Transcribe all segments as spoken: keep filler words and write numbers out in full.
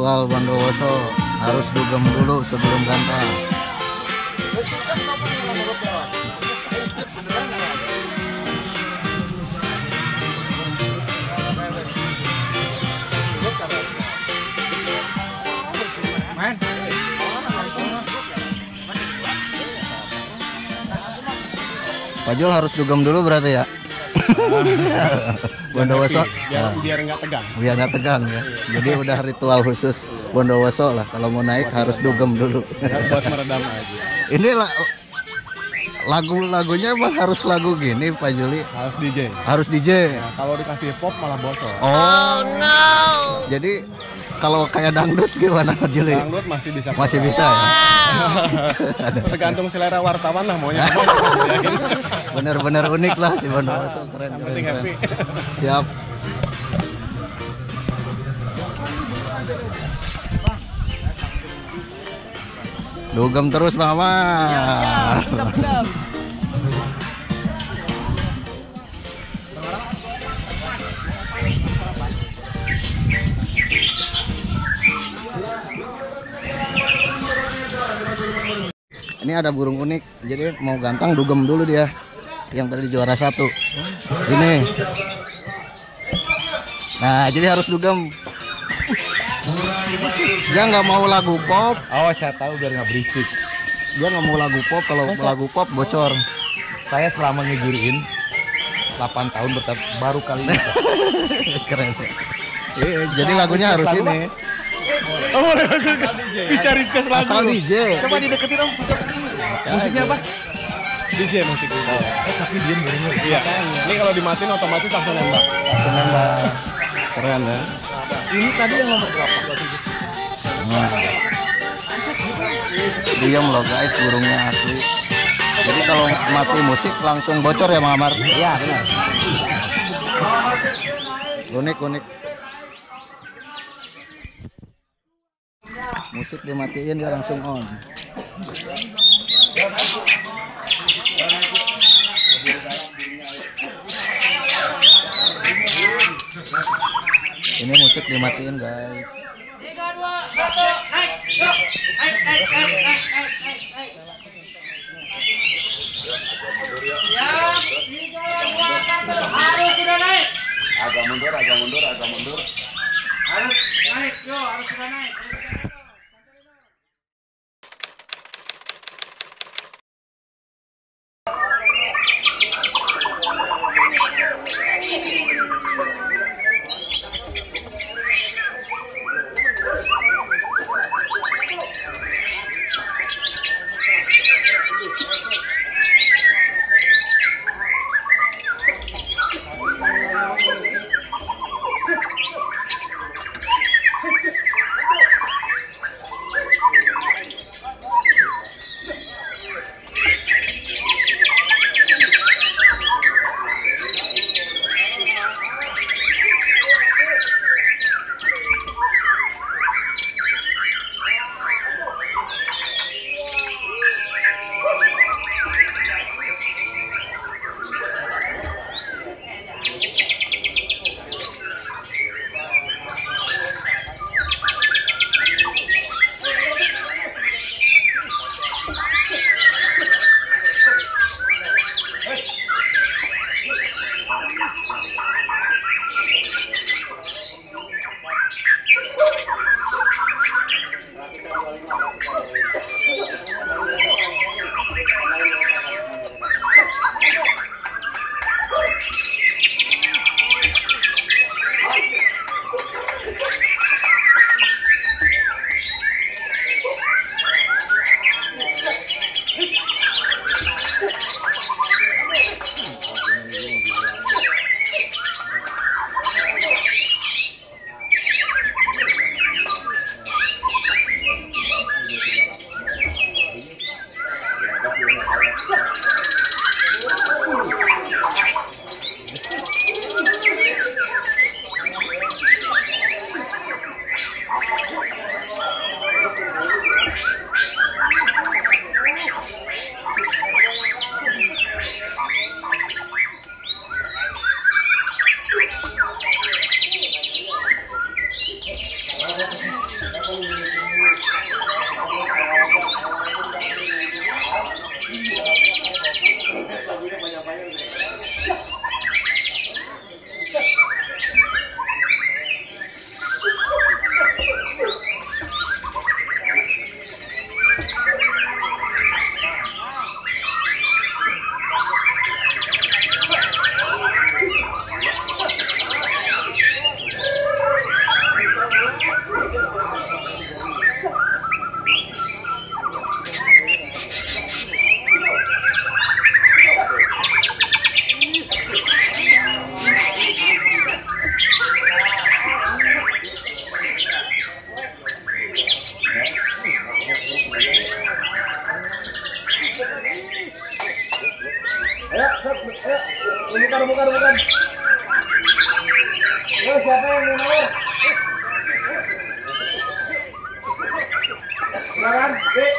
ritual Bondowoso harus dugem dulu sebelum gantang. Pak Jul harus dugem dulu berarti ya. Bondowoso biar, biar nggak tegang. Biar nggak tegang ya. Jadi udah ritual khusus Bondowoso lah. Kalau mau naik harus dugem dulu. Buat meredam aja. Ini lah lagu-lagunya emang harus lagu gini Pak Juli? Harus D J. Harus D J. Nah, kalau dikasih pop malah bocor. Oh, oh no. Jadi kalau kayak dangdut gimana Pak Juli? Dangdut masih bisa. Masih bisa ya. Tergantung selera wartawan lah maunya. Bener-bener unik lah si Bondowoso, keren. Yang penting happy. Siap. Dugem terus Mama. Ya, siap. Dugem-dugem. Ini ada burung unik, jadi mau gantang dugem dulu dia. Yang tadi juara satu. Ini. Nah, jadi harus dugem. Dia nggak mau lagu pop. Oh, saya tahu biar nggak berisik. Dia nggak mau lagu pop, kalau lagu pop bocor. Saya selama ngejuriin delapan tahun bertahun baru kali ini. Keren. Eh, jadi lagunya harus ini. Oh, bisa Rizka lagu. Asal D J. Coba dideketin dong. Musiknya apa? D J musik itu. Eh, tapi dia bener. Iya. Ini kalau dimatiin otomatis langsung nembak. Langsung nembak. Keren ya. Ini tadi yang nomor berapa? Nah. Diam loh guys, burungnya asli. Jadi kalau mati musik langsung bocor ya Mamar? Iya benar. Unik unik. Musik dimatiin dia langsung on. Ini musik dimatiin guys. tiga, dua, satu, naik. Yuk. Naik, naik, naik, naik, naik, naik. Ya, tiga, dua, satu. Harus sudah naik. Agak mundur, agak mundur, agak mundur. Harus naik, yo, harus sudah naik. Bukan, bukan, bukan. Yo, siapa yang mau nawar? Silakan, Dik.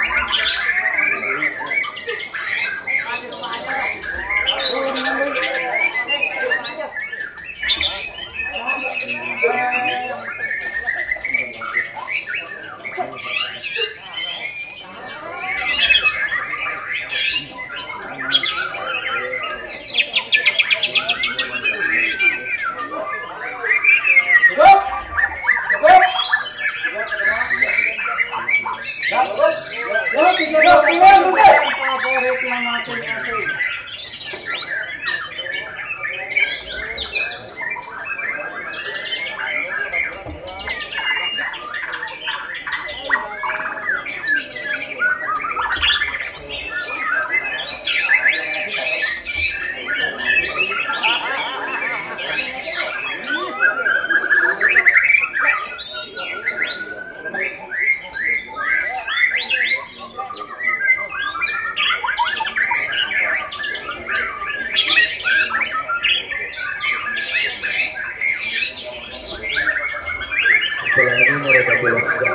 Setelah ini mereka jelaskan.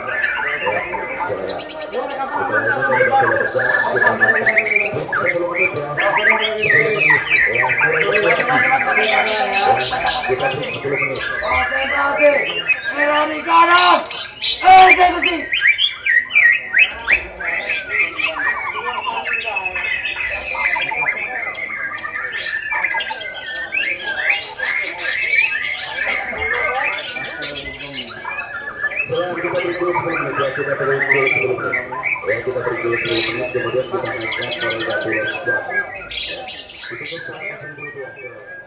Setelah ini mereka jelaskan. Kita makan. Sebelum itu kita sepuluh menit. Konsentrasi. Merah di kanan. Eksekusi. Setelah kita bergol sepuluh menit, ya kita bergol sepuluh menit. Ya kita bergol sepuluh menit, kemudian kita naikkan pada dua belas jam. Itu kan sangat sempurna.